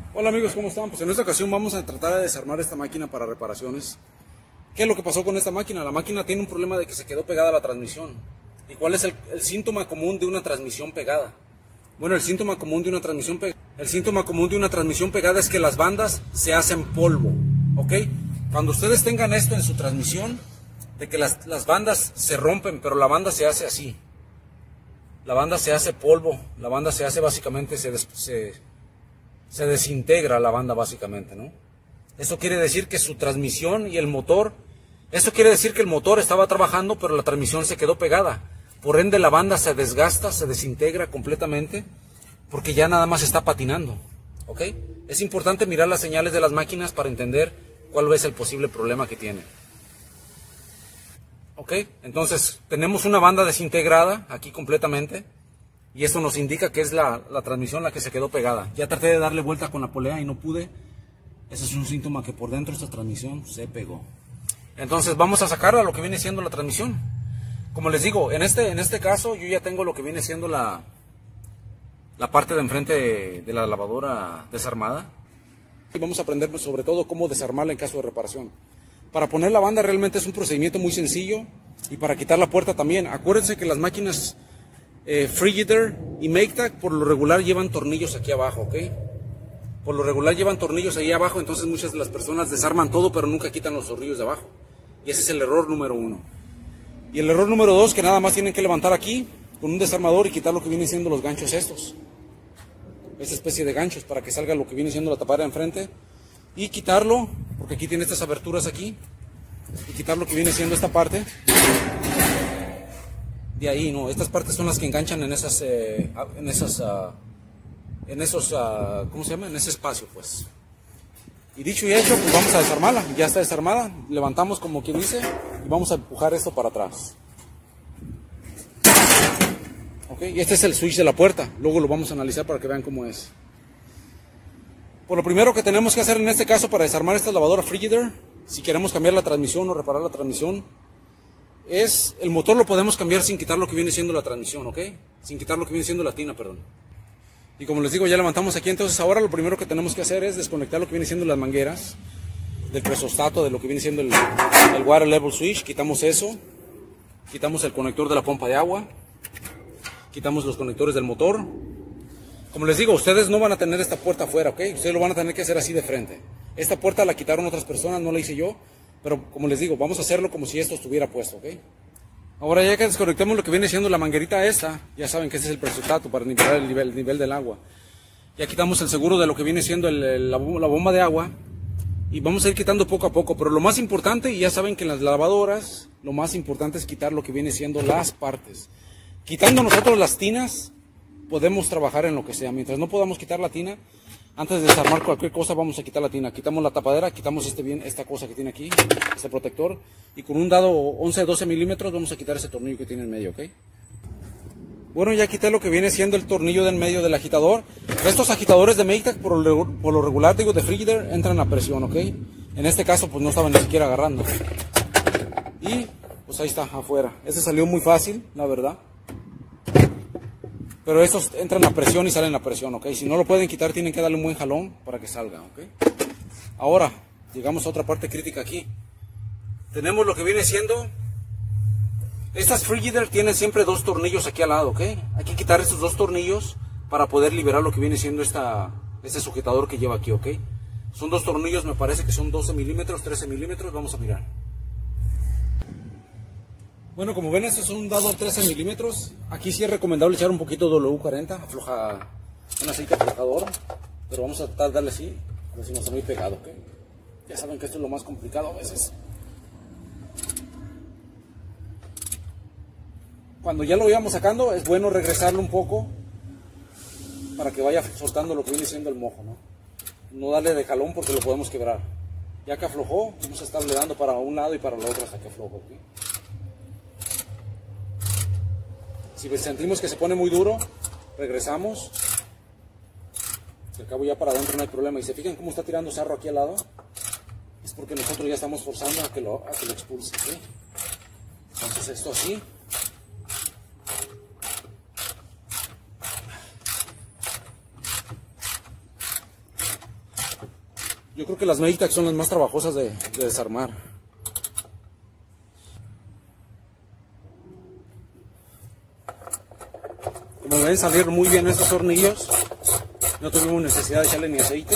Hola amigos, ¿cómo están? Pues en esta ocasión vamos a tratar de desarmar esta máquina para reparaciones. ¿Qué es lo que pasó con esta máquina? La máquina tiene un problema de que se quedó pegada a la transmisión. ¿Y cuál es el síntoma común de una transmisión pegada? Bueno, el síntoma común de una transmisión pegada es que las bandas se hacen polvo, ¿ok? Cuando ustedes tengan esto en su transmisión, de que las bandas se rompen, pero la banda se hace así. La banda se hace polvo, la banda se hace básicamente, se desintegra la banda básicamente, ¿no? Eso quiere decir que su transmisión y el motor, eso quiere decir que el motor estaba trabajando, pero la transmisión se quedó pegada. Por ende la banda se desgasta, se desintegra completamente, porque ya nada más está patinando, ¿ok? Es importante mirar las señales de las máquinas para entender cuál es el posible problema que tiene. ¿Ok? Entonces tenemos una banda desintegrada aquí completamente. Y esto nos indica que es la transmisión la que se quedó pegada. Ya traté de darle vuelta con la polea y no pude. Ese es un síntoma que por dentro esta transmisión se pegó. Entonces vamos a sacar a lo que viene siendo la transmisión. Como les digo, en este caso yo ya tengo lo que viene siendo la parte de enfrente de la lavadora desarmada. Y vamos a aprender sobre todo cómo desarmarla en caso de reparación. Para poner la banda realmente es un procedimiento muy sencillo. Y para quitar la puerta también. Acuérdense que las máquinas Frigidaire y Maytag por lo regular llevan tornillos aquí abajo, ¿ok? Por lo regular llevan tornillos ahí abajo, entonces muchas de las personas desarman todo pero nunca quitan los tornillos de abajo. Y ese es el error número 1. Y el error número 2, que nada más tienen que levantar aquí con un desarmador y quitar lo que vienen siendo los ganchos estos. Esta especie de ganchos para que salga lo que viene siendo la tapadera enfrente. Y quitarlo, porque aquí tiene estas aberturas aquí. Y quitar lo que viene siendo esta parte. De ahí, no, estas partes son las que enganchan en esos, ¿cómo se llama? En ese espacio, pues. Y dicho y hecho, pues vamos a desarmarla. Ya está desarmada. Levantamos como quien dice y vamos a empujar esto para atrás. Ok, y este es el switch de la puerta. Luego lo vamos a analizar para que vean cómo es. Por lo primero que tenemos que hacer en este caso para desarmar esta lavadora Frigidaire, si queremos cambiar la transmisión o reparar la transmisión, es el motor lo podemos cambiar sin quitar lo que viene siendo la transmisión, ¿ok? Sin quitar lo que viene siendo la tina, perdón. Y como les digo, ya levantamos aquí, entonces ahora lo primero que tenemos que hacer es desconectar lo que viene siendo las mangueras del presostato, de lo que viene siendo el water level switch. Quitamos eso, quitamos el conector de la pompa de agua, quitamos los conectores del motor. Como les digo, ustedes no van a tener esta puerta afuera, ¿ok? Ustedes lo van a tener que hacer así de frente. Esta puerta la quitaron otras personas, no la hice yo. Pero como les digo, vamos a hacerlo como si esto estuviera puesto, ¿ok? Ahora ya que desconectemos lo que viene siendo la manguerita esta, ya saben que ese es el presostato para nivelar el nivel del agua. Ya quitamos el seguro de lo que viene siendo la bomba de agua. Y vamos a ir quitando poco a poco. Pero lo más importante, y ya saben que en las lavadoras, lo más importante es quitar lo que viene siendo las partes. Quitando nosotros las tinas, podemos trabajar en lo que sea. Mientras no podamos quitar la tina, antes de desarmar cualquier cosa vamos a quitar la tina. Quitamos la tapadera, quitamos esta cosa que tiene aquí, este protector. Y con un dado 11-12 milímetros vamos a quitar ese tornillo que tiene en medio, ¿ok? Bueno, ya quité lo que viene siendo el tornillo del medio del agitador. Estos agitadores de Maytag por lo regular, digo, de Frigidaire, entran a presión, ¿ok? En este caso pues no estaban ni siquiera agarrando. Y pues ahí está, afuera. Este salió muy fácil, la verdad. Pero estos entran a presión y salen a presión, ¿ok? Si no lo pueden quitar, tienen que darle un buen jalón para que salga, ¿ok? Ahora, llegamos a otra parte crítica aquí. Tenemos lo que viene siendo... Estas Frigidaire tienen siempre dos tornillos aquí al lado, ¿ok? Hay que quitar estos dos tornillos para poder liberar lo que viene siendo este sujetador que lleva aquí, ¿ok? Son dos tornillos, me parece que son 12 milímetros, 13 milímetros, vamos a mirar. Bueno, como ven, este es un dado 13 milímetros. Aquí sí es recomendable echar un poquito de W40, afloja un aceite aflojador. Pero vamos a tratar de darle así, a ver si no está muy pegado, ¿ok? Ya saben que esto es lo más complicado a veces. Cuando ya lo vayamos sacando, es bueno regresarlo un poco para que vaya soltando lo que viene siendo el mojo, ¿no? No darle de jalón porque lo podemos quebrar. Ya que aflojó, vamos a estarle dando para un lado y para el otro hasta que afloje, ¿ok? Si sentimos que se pone muy duro, regresamos. Al cabo ya para adentro no hay problema. Y se fijan cómo está tirando sarro aquí al lado. Es porque nosotros ya estamos forzando a que lo expulse, ¿sí? Entonces esto así. Yo creo que las Meditax son las más trabajosas de desarmar. Como ven, salieron muy bien estos tornillos. No tuvimos necesidad de echarle ni aceite.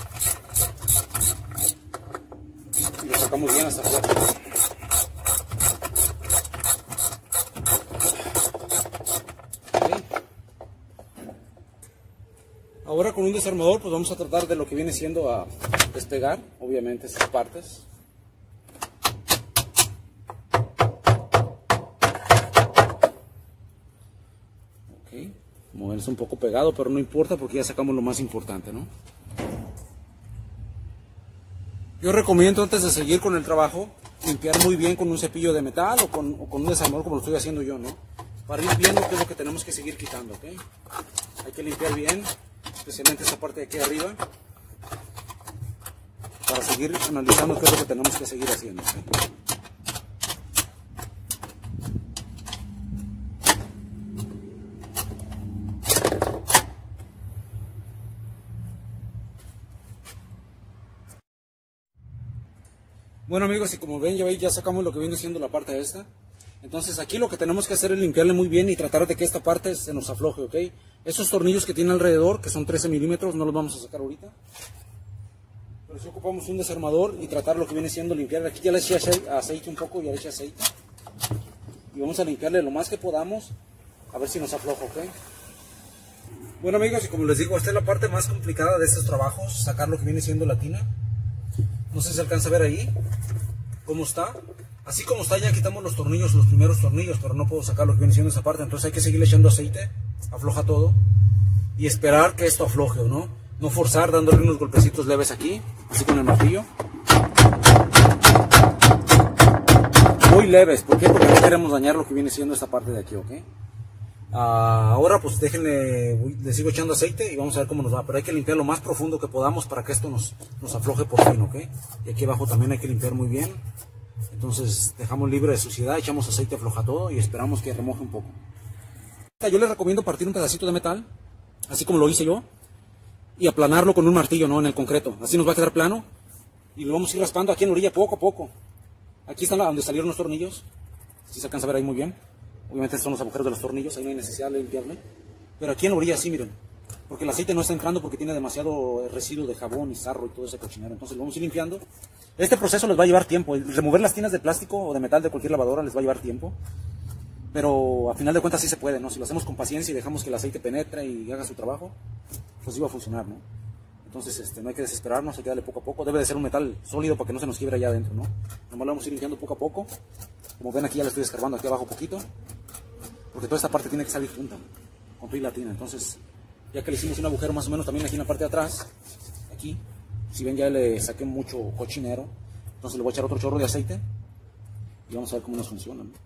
Y lo sacamos bien hasta afuera. Okay. Ahora con un desarmador pues vamos a tratar de lo que viene siendo a despegar, obviamente, esas partes. Como ven, es un poco pegado, pero no importa porque ya sacamos lo más importante, ¿no? Yo recomiendo, antes de seguir con el trabajo, limpiar muy bien con un cepillo de metal o con un desarmador como lo estoy haciendo yo, ¿no? Para ir viendo qué es lo que tenemos que seguir quitando, ¿ok? Hay que limpiar bien, especialmente esta parte de aquí arriba, para seguir analizando qué es lo que tenemos que seguir haciendo, ¿okay? Bueno amigos, y como ven, ya sacamos lo que viene siendo la parte esta. Entonces aquí lo que tenemos que hacer es limpiarle muy bien y tratar de que esta parte se nos afloje, ¿ok? Esos tornillos que tiene alrededor, que son 13 milímetros, no los vamos a sacar ahorita. Pero si ocupamos un desarmador y tratar lo que viene siendo limpiar. Aquí ya le eché aceite un poco, ya le eché aceite. Y vamos a limpiarle lo más que podamos, a ver si nos afloja, ¿ok? Bueno amigos, y como les digo, esta es la parte más complicada de estos trabajos, sacar lo que viene siendo la tina. No sé si se alcanza a ver ahí cómo está. Así como está, ya quitamos los tornillos, los primeros tornillos, pero no puedo sacar lo que viene siendo esa parte. Entonces hay que seguirle echando aceite, afloja todo y esperar que esto afloje, ¿no? No forzar, dándole unos golpecitos leves aquí, así con el martillo. Muy leves, ¿por qué? Porque no queremos dañar lo que viene siendo esta parte de aquí, ¿ok? Ahora pues déjenle, le sigo echando aceite y vamos a ver cómo nos va, pero hay que limpiar lo más profundo que podamos para que esto nos afloje por fin, ¿ok? Y aquí abajo también hay que limpiar muy bien. Entonces dejamos libre de suciedad, echamos aceite, afloja todo y esperamos que remoje un poco. Yo les recomiendo partir un pedacito de metal, así como lo hice yo, y aplanarlo con un martillo, ¿no? En el concreto, así nos va a quedar plano y lo vamos a ir raspando aquí en la orilla poco a poco. Aquí está donde salieron los tornillos, si se alcanza a ver ahí muy bien. Obviamente estos son los agujeros de los tornillos, ahí no hay necesidad de limpiarle. Pero aquí en la orilla sí, miren. Porque el aceite no está entrando porque tiene demasiado residuo de jabón y sarro y todo ese cochinero. Entonces lo vamos a ir limpiando. Este proceso les va a llevar tiempo. El remover las tinas de plástico o de metal de cualquier lavadora les va a llevar tiempo. Pero a final de cuentas sí se puede, ¿no? Si lo hacemos con paciencia y dejamos que el aceite penetre y haga su trabajo, pues sí va a funcionar, ¿no? Entonces no hay que desesperarnos, hay que darle poco a poco. Debe de ser un metal sólido para que no se nos quiebre allá adentro, ¿no? Nomás lo vamos a ir limpiando poco a poco. Como ven aquí ya le estoy escarbando aquí abajo poquito. Porque toda esta parte tiene que salir junta con la tina. Entonces, ya que le hicimos un agujero más o menos también aquí en la parte de atrás, aquí, si ven ya le saqué mucho cochinero, entonces le voy a echar otro chorro de aceite y vamos a ver cómo nos funciona, ¿no?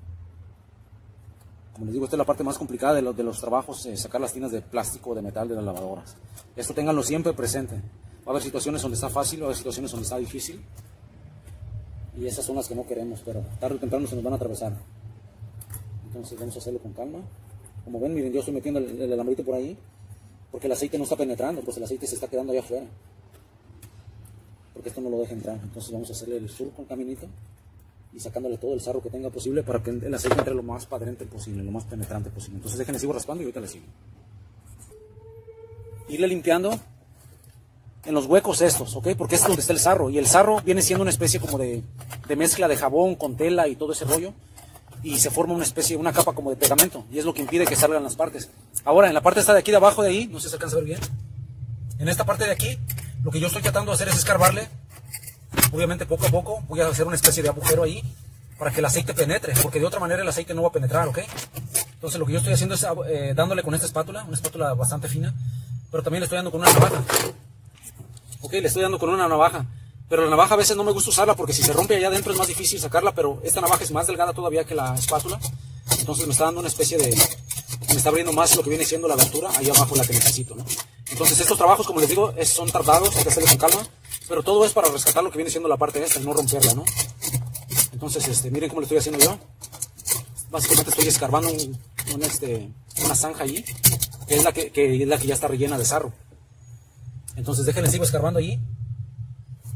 Como les digo, esta es la parte más complicada de los trabajos, sacar las tinas de plástico o de metal de las lavadoras. Esto ténganlo siempre presente. Va a haber situaciones donde está fácil, va a haber situaciones donde está difícil. Y esas son las que no queremos, pero tarde o temprano se nos van a atravesar. Entonces vamos a hacerlo con calma. Como ven, miren, yo estoy metiendo el alambrito por ahí porque el aceite no está penetrando, pues el aceite se está quedando allá afuera porque esto no lo deja entrar. Entonces vamos a hacerle el surco, el caminito, y sacándole todo el sarro que tenga posible para que el aceite entre lo más padrente posible, lo más penetrante posible. Entonces déjenle, sigo raspando y ahorita le sigo. Irle limpiando en los huecos estos, ¿ok? Porque es donde está el sarro, y el sarro viene siendo una especie como de mezcla de jabón con tela y todo ese rollo, y se forma una especie, una capa como de pegamento, y es lo que impide que salgan las partes. Ahora, en la parte esta de aquí de abajo de ahí, no sé si se alcanza a ver bien, en esta parte de aquí, lo que yo estoy tratando de hacer es escarbarle, obviamente poco a poco, voy a hacer una especie de agujero ahí, para que el aceite penetre, porque de otra manera el aceite no va a penetrar, ¿ok? Entonces lo que yo estoy haciendo es dándole con esta espátula, una espátula bastante fina, pero también le estoy dando con una navaja. Ok, le estoy dando con una navaja, pero la navaja a veces no me gusta usarla porque si se rompe allá adentro es más difícil sacarla, pero esta navaja es más delgada todavía que la espátula, entonces me está dando una especie de, me está abriendo más lo que viene siendo la abertura ahí abajo, la que necesito, ¿no? Entonces estos trabajos, como les digo, son tardados, hay que hacerlos con calma, pero todo es para rescatar lo que viene siendo la parte esta y no romperla, ¿no? Entonces, miren cómo lo estoy haciendo yo. Básicamente estoy escarbando una zanja ahí, que es la que ya está rellena de sarro. Entonces déjenle, sigo escarbando ahí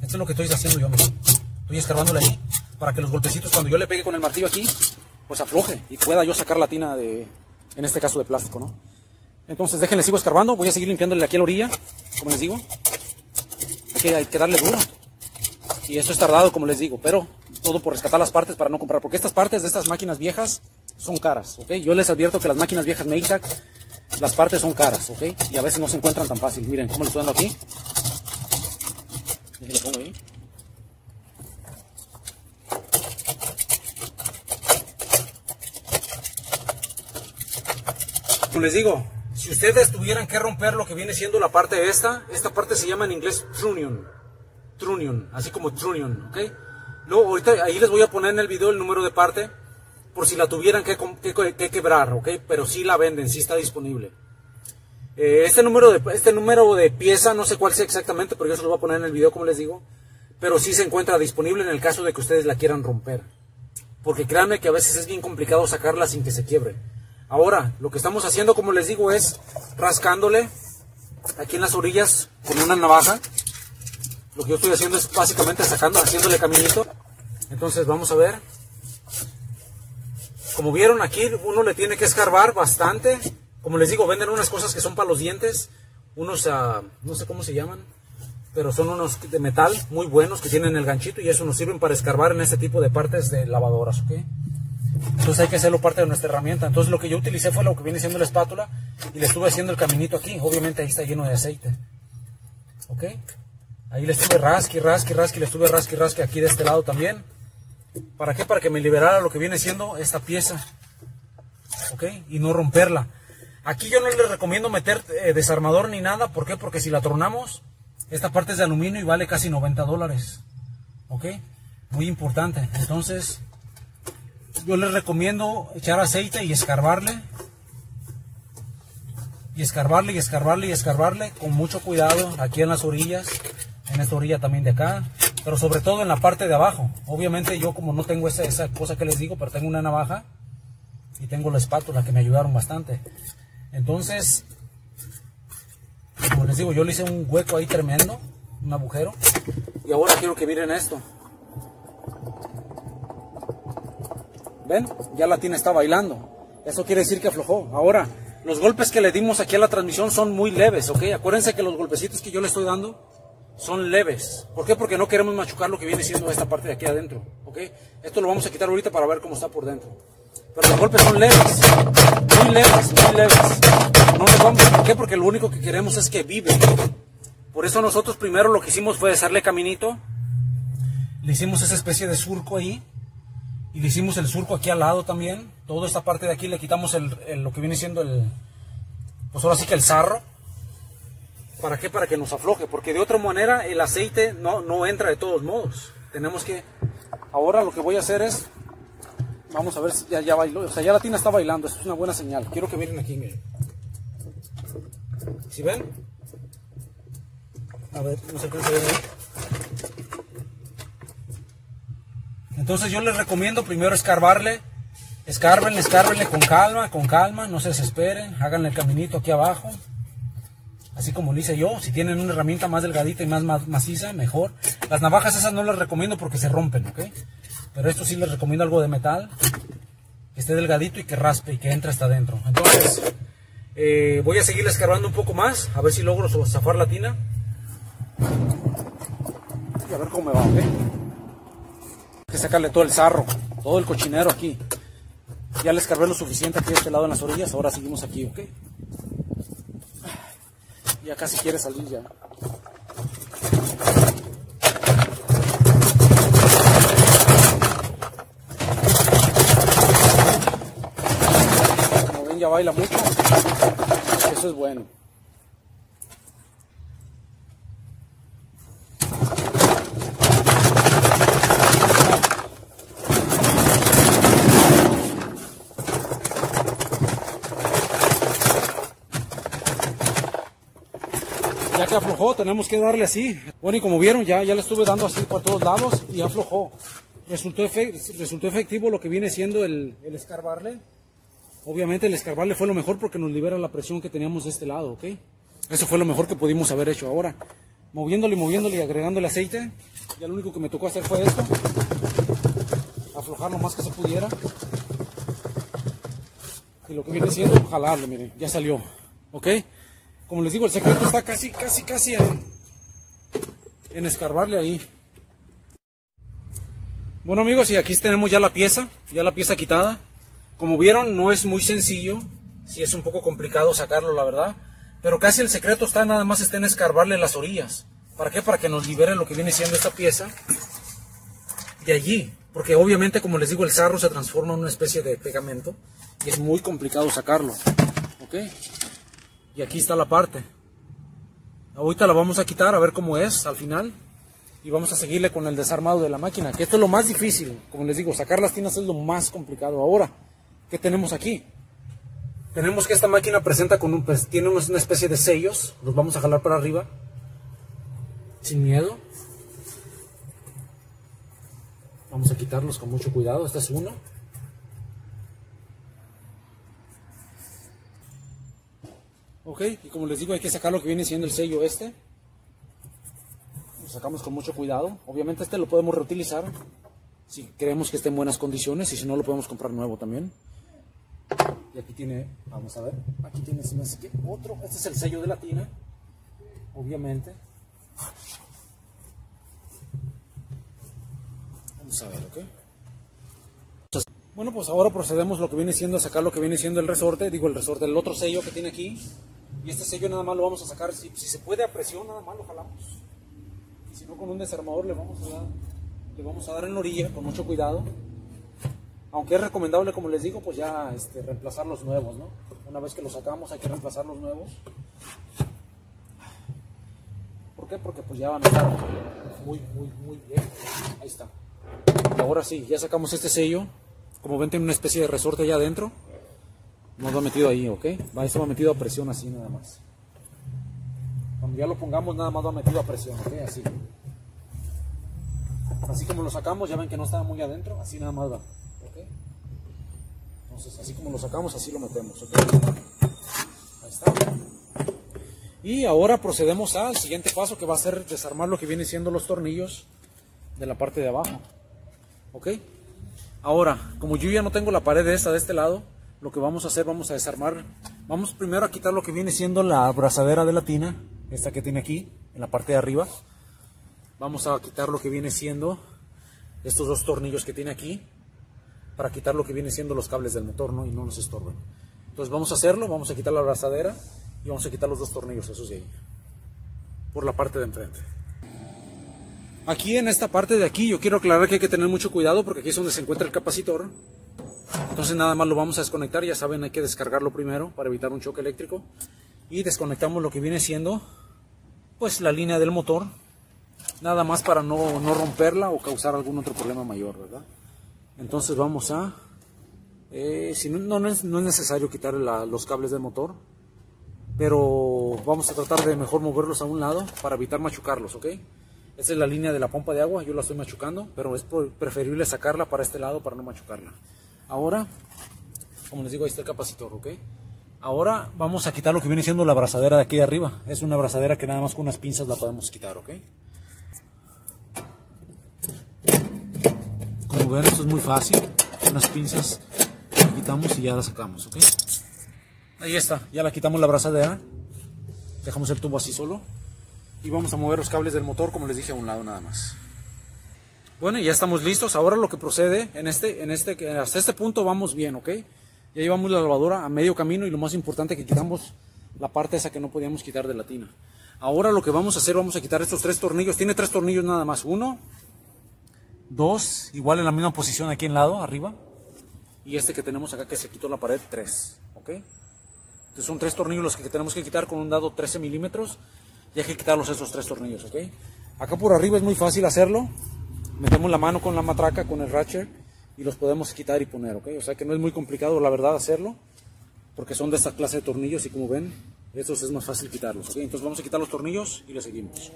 Esto es lo que estoy haciendo yo, miren. Estoy escarbándole ahí para que los golpecitos cuando yo le pegue con el martillo aquí, pues afloje y pueda yo sacar la tina de, en este caso de plástico, ¿no? Entonces déjenle, sigo escarbando, voy a seguir limpiándole aquí a la orilla, como les digo. Hay que darle duro. Y esto es tardado, como les digo, pero todo por rescatar las partes para no comprar, porque estas partes de estas máquinas viejas son caras, ¿ok? Yo les advierto que las máquinas viejas Maytag, las partes son caras, ¿ok? Y a veces no se encuentran tan fácil. Miren cómo le estoy dando aquí. Le pongo ahí. Como les digo, si ustedes tuvieran que romper lo que viene siendo la parte de esta parte se llama en inglés trunnion, así como trunnion, ¿ok? Luego ahorita ahí les voy a poner en el video el número de parte por si la tuvieran que quebrar, ¿ok? Pero sí la venden, sí está disponible. Este número de pieza, no sé cuál sea exactamente, pero yo se lo voy a poner en el video, como les digo. Pero sí se encuentra disponible en el caso de que ustedes la quieran romper. Porque créanme que a veces es bien complicado sacarla sin que se quiebre. Ahora, lo que estamos haciendo, como les digo, es rascándole aquí en las orillas con una navaja. Lo que yo estoy haciendo es básicamente haciéndole caminito. Entonces vamos a ver. Como vieron aquí, uno le tiene que escarbar bastante. Como les digo, venden unas cosas que son para los dientes. Unos, no sé cómo se llaman, pero son unos de metal muy buenos que tienen el ganchito y eso nos sirven para escarbar en este tipo de partes de lavadoras, ¿ok? Entonces hay que hacerlo parte de nuestra herramienta. Entonces lo que yo utilicé fue lo que viene siendo la espátula y le estuve haciendo el caminito aquí. Obviamente ahí está lleno de aceite, ¿ok? Ahí le estuve rasque, le estuve rasque aquí de este lado también. ¿Para qué? Para que me liberara lo que viene siendo esta pieza, ¿ok? Y no romperla. Aquí yo no les recomiendo meter desarmador ni nada. ¿Por qué? Porque si la tronamos, esta parte es de aluminio y vale casi $90, ¿ok? Muy importante. Entonces yo les recomiendo echar aceite y escarbarle. Y escarbarle con mucho cuidado aquí en las orillas. En esta orilla también de acá, pero sobre todo en la parte de abajo. Obviamente yo como no tengo esa cosa que les digo, pero tengo una navaja y tengo la espátula que me ayudaron bastante. Entonces, como les digo, yo le hice un hueco ahí tremendo, un agujero, y ahora quiero que miren esto. ¿Ven? Ya la tina está bailando. Eso quiere decir que aflojó. Ahora, los golpes que le dimos aquí a la transmisión son muy leves, ¿ok? Acuérdense que los golpecitos que yo le estoy dando son leves. ¿Por qué? Porque no queremos machucar lo que viene siendo esta parte de aquí adentro, ¿ok? Esto lo vamos a quitar ahorita para ver cómo está por dentro. Pero los golpes son leves, muy leves, muy leves. No nos vamos. ¿Por qué? Porque lo único que queremos es que vibre. Por eso nosotros primero lo que hicimos fue hacerle caminito. Le hicimos esa especie de surco ahí. Y le hicimos el surco aquí al lado también. Toda esta parte de aquí le quitamos lo que viene siendo pues ahora sí que el sarro. ¿Para qué? Para que nos afloje, porque de otra manera el aceite no entra de todos modos. Tenemos que... Ahora lo que voy a hacer es... Vamos a ver si ya bailó. O sea, ya la tina está bailando. Esto es una buena señal. Quiero que miren aquí, miren. ¿Sí ven? A ver, no sé qué se ve ahí. Entonces yo les recomiendo primero escárbenle con calma, no se desesperen. Háganle el caminito aquí abajo. Así como lo hice yo. Si tienen una herramienta más delgadita y más maciza, mejor. Las navajas esas no las recomiendo porque se rompen, ¿ok? Pero esto sí les recomiendo algo de metal. Que esté delgadito y que raspe y que entre hasta adentro. Entonces, voy a seguir escarbando un poco más. A ver si logro zafar la tina. Y a ver cómo me va, ¿ok? Hay que sacarle todo el sarro, todo el cochinero aquí. Ya le escarbé lo suficiente aquí de este lado en las orillas. Ahora seguimos aquí, ¿ok? Ya casi quiere salir ya. Como ven, ya baila mucho. Eso es bueno. Ya que aflojó, tenemos que darle así. Bueno, y como vieron, ya le estuve dando así por todos lados y aflojó. Resultó efectivo lo que viene siendo el escarbarle. Obviamente el escarbarle fue lo mejor porque nos libera la presión que teníamos de este lado, ¿ok? Eso fue lo mejor que pudimos haber hecho. Ahora, moviéndole y agregándole aceite, Ya lo único que me tocó hacer fue esto, aflojar lo más que se pudiera, y lo que viene siendo jalarlo. Miren, ya salió, ok. Como les digo, el secreto está casi en escarbarle ahí. Bueno amigos, y aquí tenemos ya la pieza quitada. Como vieron, no es muy sencillo, sí es un poco complicado sacarlo, la verdad, pero casi el secreto está nada más en escarbarle las orillas. ¿Para qué? Para que nos libere lo que viene siendo esta pieza de allí, porque obviamente, como les digo, el sarro se transforma en una especie de pegamento y es muy complicado sacarlo, ok. Y aquí está la parte. Ahorita la vamos a quitar a ver cómo es al final. Y vamos a seguirle con el desarmado de la máquina, que esto es lo más difícil. Como les digo, sacar las tinas es lo más complicado. Ahora, ¿qué tenemos aquí? Tenemos que esta máquina presenta tiene una especie de sellos. Los vamos a jalar para arriba, sin miedo. Vamos a quitarlos con mucho cuidado. Este es uno. Ok, y como les digo, hay que sacar lo que viene siendo el sello este. Lo sacamos con mucho cuidado. Obviamente este lo podemos reutilizar si creemos que esté en buenas condiciones, y si no lo podemos comprar nuevo también. Y aquí tiene, vamos a ver, aquí tiene otro, este es el sello de la tina, obviamente. Vamos a ver, ok. Bueno, pues ahora procedemos lo que viene siendo a sacar lo que viene siendo el resorte, el otro sello que tiene aquí. Y este sello nada más lo vamos a sacar, si se puede a presión, nada más lo jalamos. Y si no, con un desarmador le vamos a dar en la orilla con mucho cuidado. Aunque es recomendable, como les digo, pues ya reemplazar los nuevos, ¿no? Una vez que los sacamos hay que reemplazar los nuevos. ¿Por qué? Porque pues ya van a estar muy bien. Ahí está. Y ahora sí, ya sacamos este sello. Como ven, tiene una especie de resorte allá adentro. Nos va metido ahí, ¿ok? Esto va metido a presión así nada más. Cuando ya lo pongamos, nada más va metido a presión, ¿ok? Así. Así como lo sacamos, ya ven que no estaba muy adentro, así nada más va, ¿ok? Entonces, así como lo sacamos, así lo metemos, ¿ok? Ahí está. Y ahora procedemos al siguiente paso, que va a ser desarmar lo que viene siendo los tornillos de la parte de abajo, ¿ok? Ahora, como yo ya no tengo la pared esta de este lado, lo que vamos a hacer, vamos a desarmar, vamos primero a quitar lo que viene siendo la abrazadera de la tina, esta que tiene aquí, en la parte de arriba. Vamos a quitar lo que viene siendo estos dos tornillos que tiene aquí, para quitar lo que viene siendo los cables del motor, ¿no? Y no nos estorben. Entonces vamos a hacerlo, vamos a quitar la abrazadera y vamos a quitar los dos tornillos, esos de ahí, por la parte de enfrente. Aquí en esta parte de aquí yo quiero aclarar que hay que tener mucho cuidado, porque aquí es donde se encuentra el capacitor. Entonces nada más lo vamos a desconectar, ya saben, hay que descargarlo primero para evitar un choque eléctrico. Y desconectamos lo que viene siendo pues la línea del motor, nada más para no romperla o causar algún otro problema mayor, ¿verdad? Entonces vamos a, si no es necesario quitar los cables del motor, pero vamos a tratar de mejor moverlos a un lado para evitar machucarlos, ¿ok? Esta es la línea de la pompa de agua, yo la estoy machucando, pero es preferible sacarla para este lado para no machucarla. Ahora, como les digo, ahí está el capacitor, ¿ok? Ahora vamos a quitar lo que viene siendo la abrazadera de aquí de arriba. Es una abrazadera que nada más con unas pinzas la podemos quitar, ¿ok? Como ven, esto es muy fácil. Unas pinzas la quitamos y ya la sacamos, ¿ok? Ahí está, ya la quitamos la abrazadera. Dejamos el tubo así solo. Y vamos a mover los cables del motor, como les dije, a un lado nada más. Bueno, ya estamos listos. Ahora lo que procede, hasta este punto vamos bien, ¿ok? Ya llevamos la lavadora a medio camino y lo más importante, que quitamos la parte esa que no podíamos quitar de la tina. Ahora lo que vamos a hacer, vamos a quitar estos tres tornillos. Tiene tres tornillos nada más. 1, 2, igual en la misma posición aquí en lado, arriba. Y este que tenemos acá que se quitó la pared, 3, ¿ok? Entonces son 3 tornillos los que tenemos que quitar con un dado 13 milímetros. Y hay que quitarlos esos 3 tornillos, ¿ok? Acá por arriba es muy fácil hacerlo. Metemos la mano con la matraca, con el ratchet, y los podemos quitar y poner, ¿ok? O sea que no es muy complicado, la verdad, hacerlo, porque son de esta clase de tornillos y como ven, estos es más fácil quitarlos, ¿ok? Entonces vamos a quitar los tornillos y le seguimos.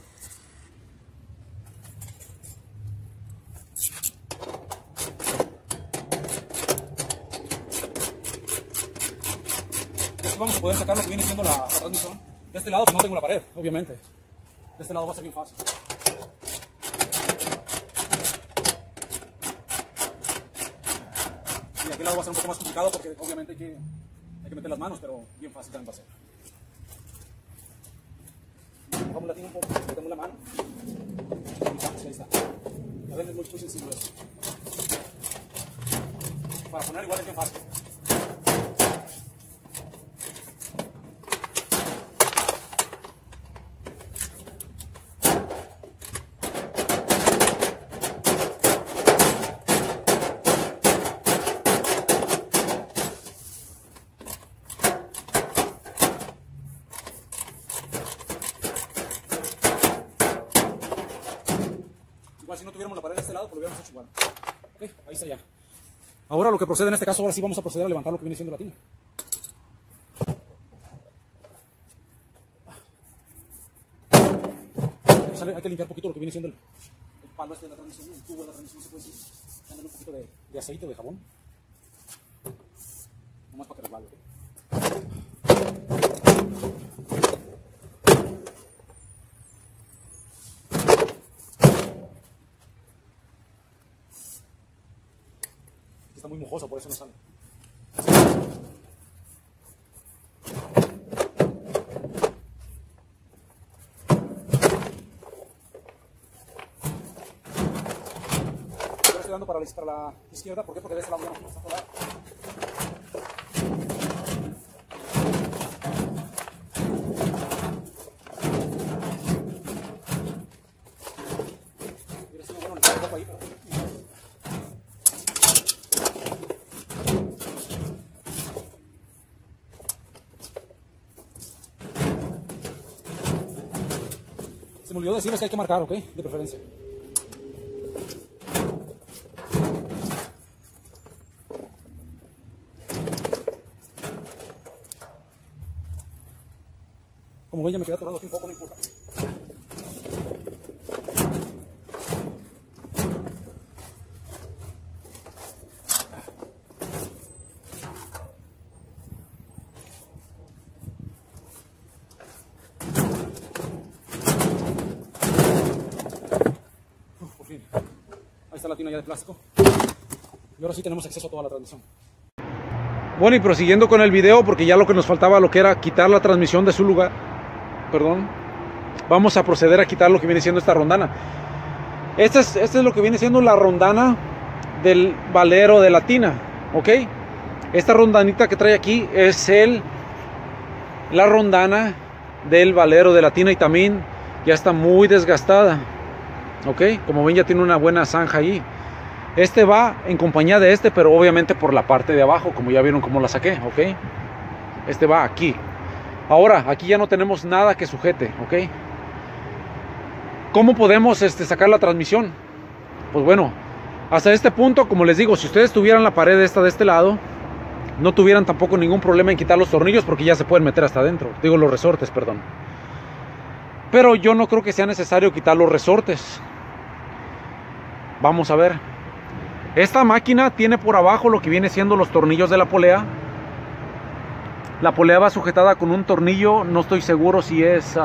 Vamos a poder sacar lo que viene siendo la transmisión. De este lado pues no tengo la pared, obviamente. De este lado va a ser bien fácil. de aquel lado va a ser un poco más complicado porque obviamente hay que meter las manos, pero bien fácil también va a ser. Vamos la tiene un poco, metemos la mano. Ahí está. A ver, es muy sencillo eso. Para poner igual es bien fácil. Igual si no tuviéramos la pared de este lado, pues lo hubiéramos hecho igual. Ok, ahí está ya. Ahora lo que procede en este caso, ahora sí vamos a proceder a levantar lo que viene siendo la tina. Hay que limpiar un poquito lo que viene siendo el palo este de la transmisión, el tubo de la transmisión, se puede decir. Dándole un poquito de aceite o de jabón. Nomás para que resbale. Está muy mojosa, por eso no sale. Ahora estoy dando para la izquierda, ¿por qué? Porque de este lado ya no está colado. Se me olvidó decirles que hay que marcar, ¿ok? De preferencia. Como ven, ya me quedé atorado aquí un poco, no importa. Por fin. Ahí está la tina ya de plástico. Y ahora sí tenemos acceso a toda la transmisión. Bueno, y prosiguiendo con el video, porque ya lo que nos faltaba lo que era quitar la transmisión de su lugar, perdón, vamos a proceder a quitar lo que viene siendo esta rondana. Este es lo que viene siendo la rondana del valero de la tina, ¿ok? Esta rondanita que trae aquí es la rondana del valero de la tina y también ya está muy desgastada, ¿ok? Como ven, ya tiene una buena zanja ahí. Este va en compañía de este, pero obviamente por la parte de abajo, como ya vieron cómo la saqué, ¿ok? Este va aquí. Ahora, aquí ya no tenemos nada que sujete, ¿ok? ¿Cómo podemos sacar la transmisión? Pues bueno, hasta este punto, como les digo, si ustedes tuvieran la pared esta de este lado, no tuvieran tampoco ningún problema en quitar los tornillos porque ya se pueden meter hasta adentro. Digo, los resortes, perdón. Pero yo no creo que sea necesario quitar los resortes. Vamos a ver. Esta máquina tiene por abajo lo que viene siendo los tornillos de la polea. La polea va sujetada con un tornillo, no estoy seguro si es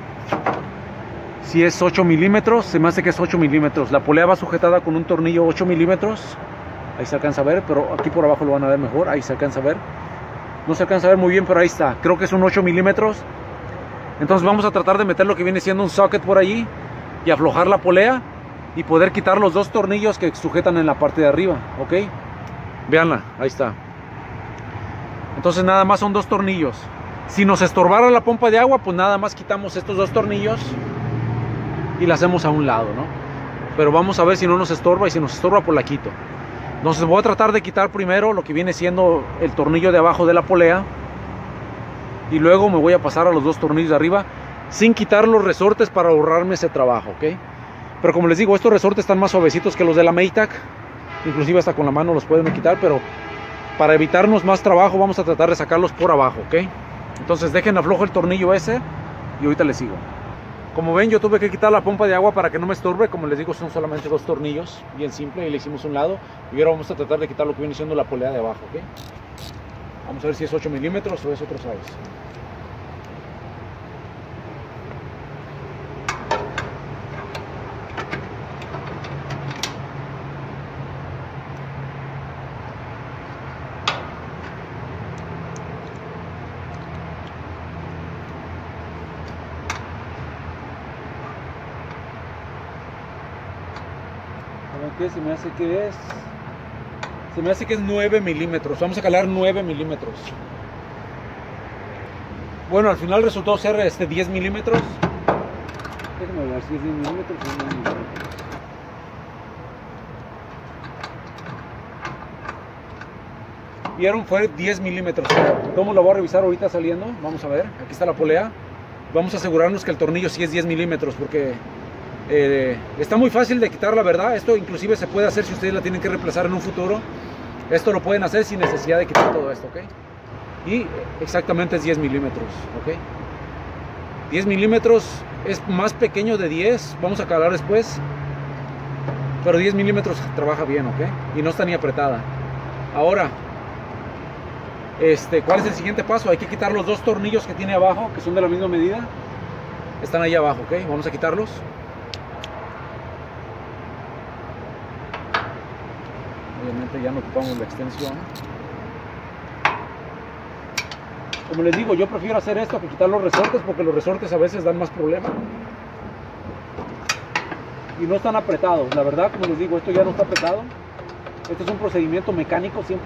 8 milímetros, se me hace que es 8 milímetros. La polea va sujetada con un tornillo 8 milímetros. Ahí se alcanza a ver, pero aquí por abajo lo van a ver mejor. Ahí se alcanza a ver. No se alcanza a ver muy bien, pero ahí está. Creo que es un 8 milímetros. Entonces vamos a tratar de meter lo que viene siendo un socket por allí y aflojar la polea y poder quitar los dos tornillos que sujetan en la parte de arriba, ¿ok? Veanla, ahí está. Entonces nada más son dos tornillos. Si nos estorbara la pompa de agua, pues nada más quitamos estos dos tornillos y la hacemos a un lado, ¿no? Pero vamos a ver si no nos estorba, y si nos estorba, pues la quito. Entonces voy a tratar de quitar primero lo que viene siendo el tornillo de abajo de la polea y luego me voy a pasar a los dos tornillos de arriba sin quitar los resortes para ahorrarme ese trabajo, ¿ok? Pero como les digo, estos resortes están más suavecitos que los de la Maytag, inclusive hasta con la mano los pueden quitar, pero para evitarnos más trabajo vamos a tratar de sacarlos por abajo, ¿ok? Entonces dejen aflojo el tornillo ese y ahorita les sigo. Como ven, yo tuve que quitar la pompa de agua para que no me estorbe. Como les digo, son solamente dos tornillos, bien simple, y le hicimos un lado. Y ahora vamos a tratar de quitar lo que viene siendo la polea de abajo, ¿ok? Vamos a ver si es 8 milímetros o es otro size. ¿Qué se me hace que es? Se me hace que es 9 milímetros. Vamos a calar 9 milímetros. Bueno, al final resultó ser 10 milímetros. Déjame ver si es 10 milímetros o 9 milímetros. Vieron, fue 10 milímetros. ¿Cómo lo voy a revisar ahorita saliendo? Vamos a ver, aquí está la polea. Vamos a asegurarnos que el tornillo sí es 10 milímetros porque está muy fácil de quitar, la verdad. Esto inclusive se puede hacer si ustedes la tienen que reemplazar en un futuro. Esto lo pueden hacer sin necesidad de quitar todo esto, ¿ok? Y exactamente es 10 milímetros, ¿ok? 10 milímetros es más pequeño de 10. Vamos a calar después. Pero 10 milímetros trabaja bien, ¿ok? Y no está ni apretada. Ahora, ¿cuál es el siguiente paso? Hay que quitar los dos tornillos que tiene abajo, que son de la misma medida. Están ahí abajo, ¿ok? Vamos a quitarlos. Obviamente ya no ocupamos la extensión. Como les digo, yo prefiero hacer esto que quitar los resortes, porque los resortes a veces dan más problemas. Y no están apretados. La verdad, como les digo, esto ya no está apretado. Este es un procedimiento mecánico 100%.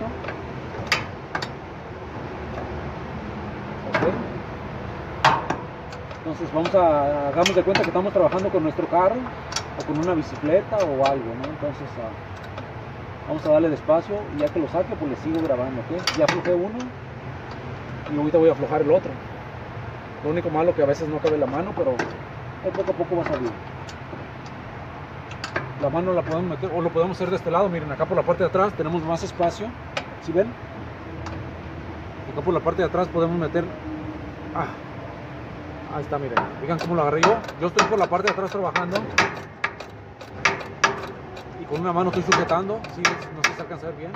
Entonces hagamos de cuenta que estamos trabajando con nuestro carro o con una bicicleta o algo, ¿no? Entonces vamos a darle despacio y ya que lo saque pues le sigo grabando, ¿ok? Ya aflojé uno y ahorita voy a aflojar el otro. Lo único malo que a veces no cabe la mano, pero poco a poco va a salir. La mano la podemos meter o lo podemos hacer de este lado. Miren, acá por la parte de atrás tenemos más espacio, ¿sí ven? Acá por la parte de atrás podemos meter... ahí está, miren. Fijan cómo lo agarré yo. Yo estoy por la parte de atrás trabajando. Y con una mano estoy sujetando. ¿Sí? No sé si se alcanza a ver bien.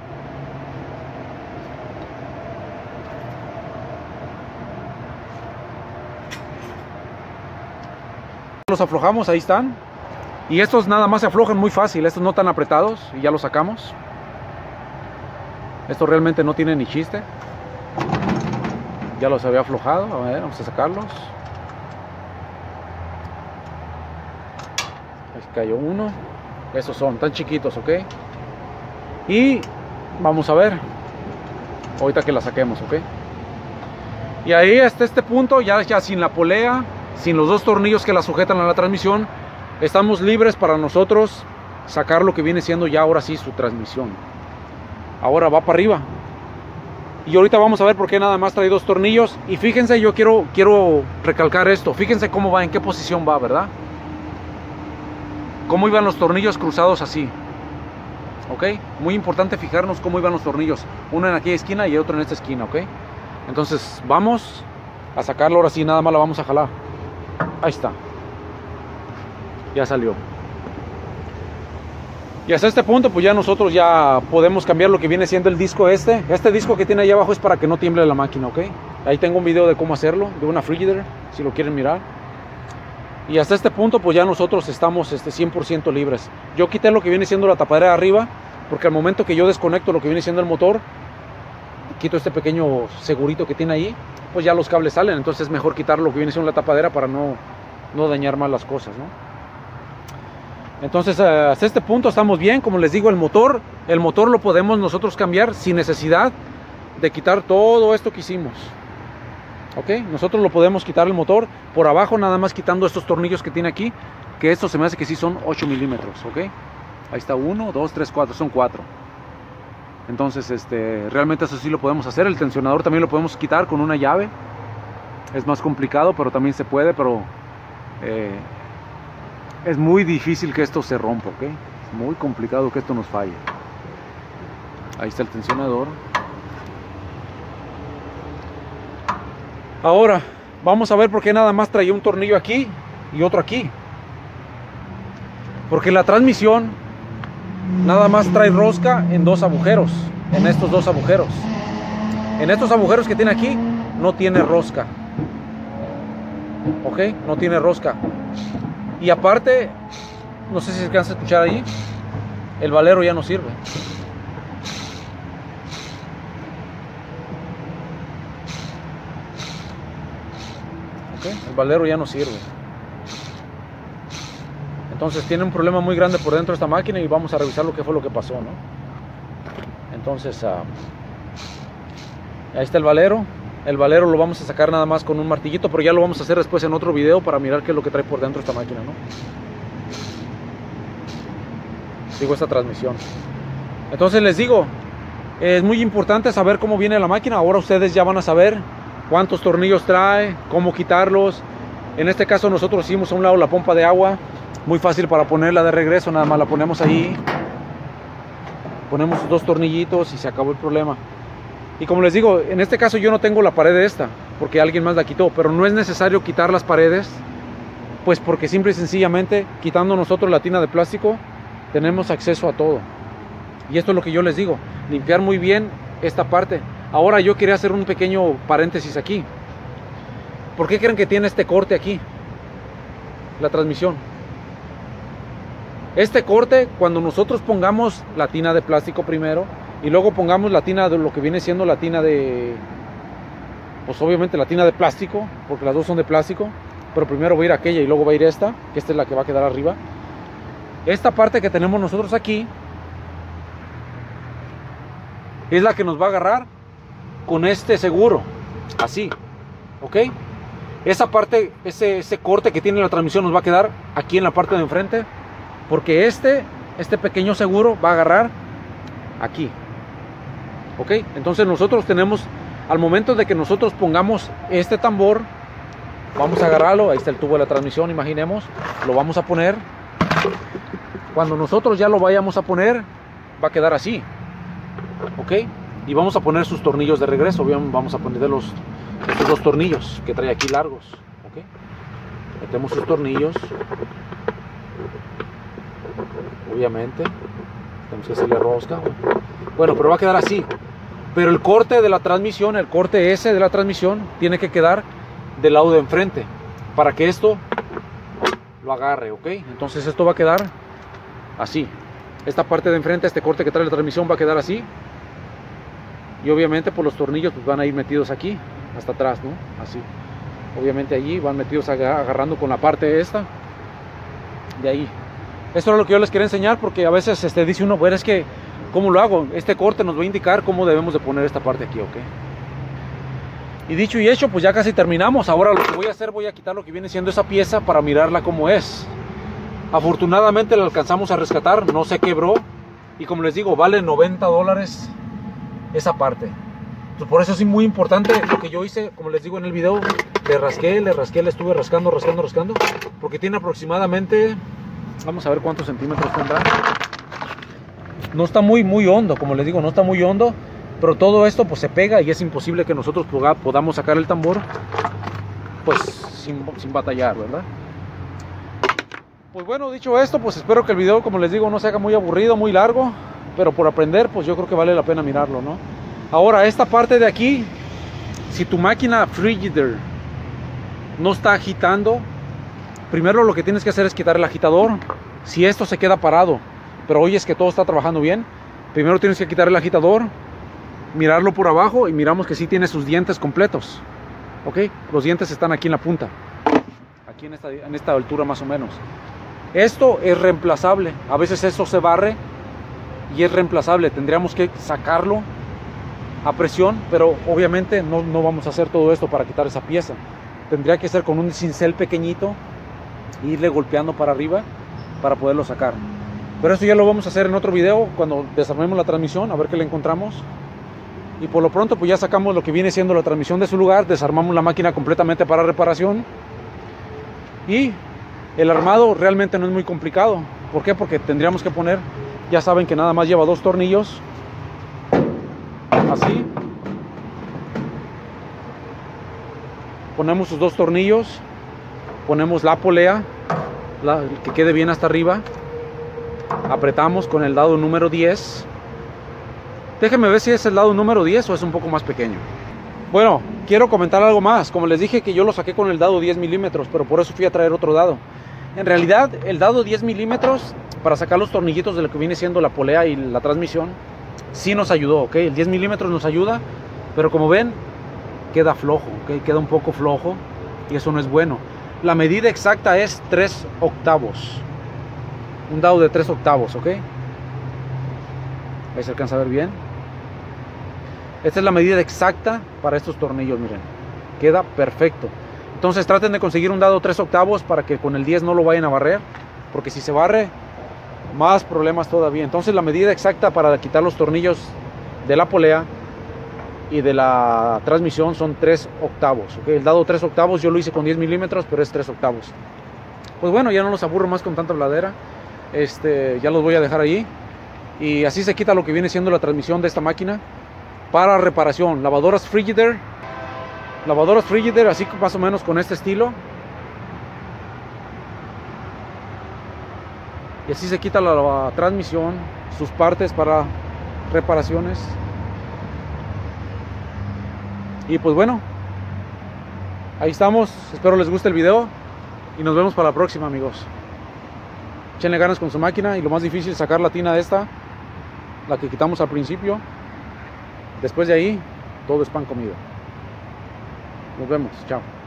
Los aflojamos, ahí están. Y estos nada más se aflojan muy fácil. Estos no están apretados y ya los sacamos. Esto realmente no tiene ni chiste. Ya los había aflojado. A ver, vamos a sacarlos. Ahí cayó uno. Esos son tan chiquitos, ¿ok? Y vamos a ver ahorita que la saquemos, ¿ok? Y ahí hasta este punto, ya sin la polea, sin los dos tornillos que la sujetan a la transmisión, estamos libres para nosotros sacar lo que viene siendo ya ahora sí su transmisión. Ahora va para arriba. Y ahorita vamos a ver por qué nada más trae dos tornillos. Y fíjense, yo quiero recalcar esto. Fíjense cómo va, en qué posición va, ¿verdad? Cómo iban los tornillos cruzados así. ¿Ok? Muy importante fijarnos cómo iban los tornillos. Uno en aquella esquina y otro en esta esquina, ¿ok? Entonces vamos a sacarlo ahora sí, nada más la vamos a jalar. Ahí está. Ya salió. Y hasta este punto pues ya nosotros ya podemos cambiar lo que viene siendo el disco este. Este disco que tiene ahí abajo es para que no tiemble la máquina, ¿ok? Ahí tengo un video de cómo hacerlo, de una Frigidaire, si lo quieren mirar. Y hasta este punto pues ya nosotros estamos 100% libres. Yo quité lo que viene siendo la tapadera de arriba, porque al momento que yo desconecto lo que viene siendo el motor, quito este pequeño segurito que tiene ahí, pues ya los cables salen. Entonces es mejor quitar lo que viene siendo la tapadera para no dañar más las cosas, ¿no? Entonces hasta este punto estamos bien. Como les digo, el motor lo podemos nosotros cambiar sin necesidad de quitar todo esto que hicimos. ¿Ok? Nosotros lo podemos quitar el motor por abajo, nada más quitando estos tornillos que tiene aquí, que estos se me hace que sí son 8 milímetros. ¿Ok? Ahí está 1, 2, 3, 4, son 4. Entonces realmente eso sí lo podemos hacer. El tensionador también lo podemos quitar con una llave. Es más complicado, pero también se puede, pero es muy difícil que esto se rompa, ¿ok? Es muy complicado que esto nos falle. Ahí está el tensionador. Ahora vamos a ver por qué nada más traía un tornillo aquí y otro aquí. Porque la transmisión nada más trae rosca en dos agujeros, en estos dos agujeros. En estos agujeros que tiene aquí no tiene rosca. ¿Ok? No tiene rosca. Y aparte, no sé si se alcanza a escuchar ahí, el valero ya no sirve. ¿Ok? El valero ya no sirve. Entonces tiene un problema muy grande por dentro de esta máquina y vamos a revisar lo que fue lo que pasó, ¿no? Entonces, ahí está el valero. El valero lo vamos a sacar nada más con un martillito, pero ya lo vamos a hacer después en otro video para mirar qué es lo que trae por dentro esta máquina, ¿no? Digo, esta transmisión. Entonces les digo, es muy importante saber cómo viene la máquina. Ahora ustedes ya van a saber cuántos tornillos trae, cómo quitarlos. En este caso nosotros hicimos a un lado la pompa de agua. Muy fácil para ponerla de regreso, nada más la ponemos ahí. Ponemos 2 tornillitos y se acabó el problema. Y como les digo, en este caso yo no tengo la pared esta, porque alguien más la quitó, pero no es necesario quitar las paredes, pues porque simple y sencillamente, quitando nosotros la tina de plástico, tenemos acceso a todo. Y esto es lo que yo les digo, limpiar muy bien esta parte. Ahora yo quería hacer un pequeño paréntesis aquí. ¿Por qué creen que tiene este corte aquí? La transmisión. Este corte, cuando nosotros pongamos la tina de plástico primero, y luego pongamos la tina de lo que viene siendo la tina de, pues obviamente la tina de plástico, porque las dos son de plástico, pero primero va a ir aquella y luego va a ir esta, que esta es la que va a quedar arriba. Esta parte que tenemos nosotros aquí es la que nos va a agarrar con este seguro, así, ¿ok? Esa parte, ese corte que tiene la transmisión nos va a quedar aquí en la parte de enfrente, porque este pequeño seguro va a agarrar aquí. Ok, entonces nosotros tenemos, al momento de que nosotros pongamos este tambor, vamos a agarrarlo, ahí está el tubo de la transmisión, imaginemos, lo vamos a poner. Cuando nosotros ya lo vayamos a poner, va a quedar así. Ok, y vamos a poner sus tornillos de regreso, vamos a poner estos 2 tornillos que trae aquí largos. Ok, metemos sus tornillos, obviamente, tenemos que hacerle rosca. Bueno, pero va a quedar así. Pero el corte de la transmisión, el corte ese de la transmisión, tiene que quedar del lado de enfrente para que esto lo agarre, ¿ok? Entonces esto va a quedar así. Esta parte de enfrente, este corte que trae la transmisión va a quedar así. Y obviamente pues los tornillos pues, van a ir metidos aquí, hasta atrás, ¿no? Así. Obviamente allí van metidos agarrando con la parte esta de ahí. Esto es lo que yo les quería enseñar, porque a veces dice uno, bueno, es que ¿cómo lo hago? Este corte nos va a indicar cómo debemos de poner esta parte aquí, ¿ok? Y dicho y hecho, pues ya casi terminamos. Ahora lo que voy a hacer, voy a quitar lo que viene siendo esa pieza para mirarla cómo es. Afortunadamente la alcanzamos a rescatar, no se quebró. Y como les digo, vale $90 esa parte. Entonces, por eso es muy importante lo que yo hice, como les digo en el video. Le rasqué, le estuve rascando, porque tiene aproximadamente, vamos a ver cuántos centímetros tendrá. No está muy hondo, como les digo, no está muy hondo, pero todo esto pues se pega y es imposible que nosotros podamos sacar el tambor pues sin batallar, ¿verdad? Pues bueno, dicho esto, pues espero que el video, como les digo, no se haga muy aburrido, muy largo, pero por aprender pues yo creo que vale la pena mirarlo, ¿no? Ahora, esta parte de aquí, si tu máquina Frigidaire no está agitando, primero lo que tienes que hacer es quitar el agitador. Si esto se queda parado, pero oyes que todo está trabajando bien, primero tienes que quitar el agitador, mirarlo por abajo y miramos que sí tiene sus dientes completos. Ok, los dientes están aquí en la punta, aquí en esta altura más o menos. Esto es reemplazable, a veces esto se barre y es reemplazable, tendríamos que sacarlo a presión, pero obviamente no vamos a hacer todo esto para quitar esa pieza. Tendría que ser con un cincel pequeñito, irle golpeando para arriba para poderlo sacar. Pero esto ya lo vamos a hacer en otro video, cuando desarmemos la transmisión, a ver qué le encontramos. Y por lo pronto pues ya sacamos lo que viene siendo la transmisión de su lugar, desarmamos la máquina completamente para reparación. Y el armado realmente no es muy complicado. ¿Por qué? Porque tendríamos que poner, ya saben que nada más lleva 2 tornillos. Así. Ponemos sus 2 tornillos. Ponemos la polea, que quede bien hasta arriba. Apretamos con el dado número 10. Déjenme ver si es el dado número 10 o es un poco más pequeño. Bueno, quiero comentar algo más. Como les dije que yo lo saqué con el dado 10 milímetros, pero por eso fui a traer otro dado. En realidad, el dado 10 milímetros, para sacar los tornillitos de lo que viene siendo la polea y la transmisión, sí nos ayudó, ¿ok? El 10 milímetros nos ayuda, pero como ven, queda flojo, ¿ok? Queda un poco flojo y eso no es bueno. La medida exacta es 3/8. un dado de 3/8, ¿ok? Ahí se alcanza a ver bien. Esta es la medida exacta para estos tornillos, miren. Queda perfecto. Entonces traten de conseguir un dado 3/8 para que con el 10 no lo vayan a barrer, porque si se barre, más problemas todavía. Entonces la medida exacta para quitar los tornillos de la polea y de la transmisión son 3/8, ¿ok? El dado 3/8 yo lo hice con 10 milímetros, pero es 3/8. Pues bueno, ya no los aburro más con tanta habladera. Ya los voy a dejar ahí. Y así se quita lo que viene siendo la transmisión de esta máquina. Para reparación, lavadoras Frigidaire, así más o menos con este estilo. Y así se quita la transmisión, sus partes para reparaciones. Y pues bueno, ahí estamos. Espero les guste el video y nos vemos para la próxima, amigos. Échenle ganas con su máquina, y lo más difícil es sacar la tina de esta, la que quitamos al principio. Después de ahí, todo es pan comido. Nos vemos, chao.